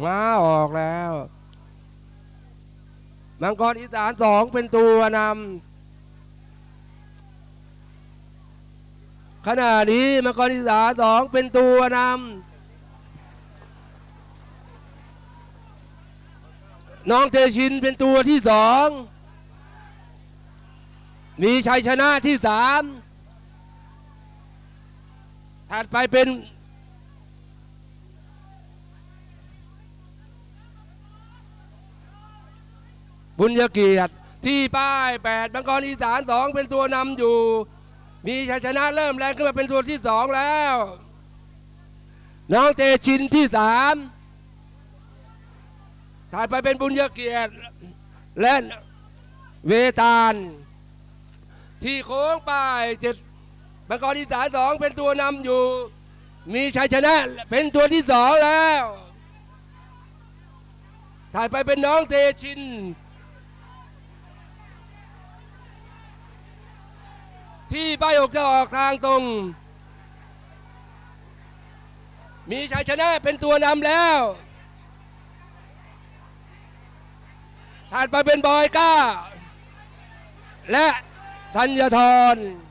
ม้าออกแล้วมังกรอีสาน2เป็นตัวนำขณะนี้มังกรอีสาน2เป็นตัวนำน้องเตชินเป็นตัวที่2มีชัยชนะที่3ถัดไปเป็นบุญเกียรติที่ป้าย8มังกรอีสาน2เป็นตัวนำอยู่มีชัยชนะเริ่มแรงขึ้นมาเป็นตัวที่2แล้วน้องเตชินที่3ถัดไปเป็นบุญเกียรติและเวตาลที่โค้งป้าย7มังกรอีสาน2เป็นตัวนำอยู่มีชัยชนะเป็นตัวที่2แล้วถัดไปเป็นน้องเตชินที่ป้าย6จะออกทางตรงมีชัยชนะเป็นตัวนำแล้วถัดไปเป็นบอยก้าและธัญธร